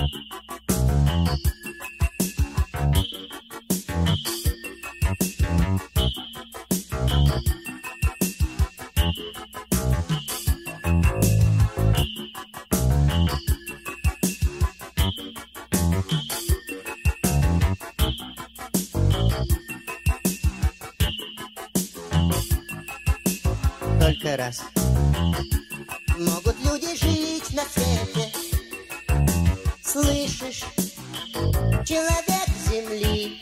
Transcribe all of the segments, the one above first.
Только раз могут люди жить на свете. Слышишь, человек земли,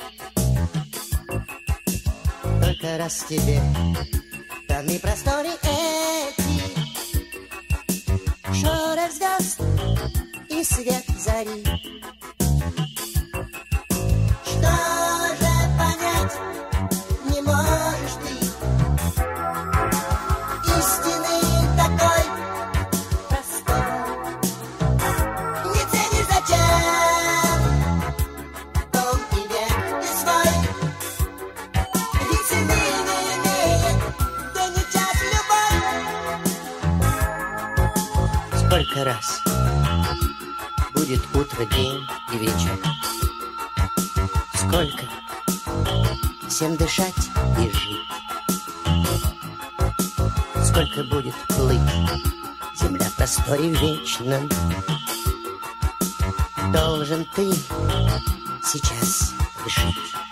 только раз тебе даны просторы эти, шорох звезд и свет зари. Что же понять не можешь ты? Истины такой простой. Не ценишь зачем дом и век не свой. Ведь цены не имеет день и час любовь. Сколько раз будет утро, день и вечер? Сколько всем дышать и жить? Сколько будет плыть земля в просторе вечном? Должен ты сейчас решить.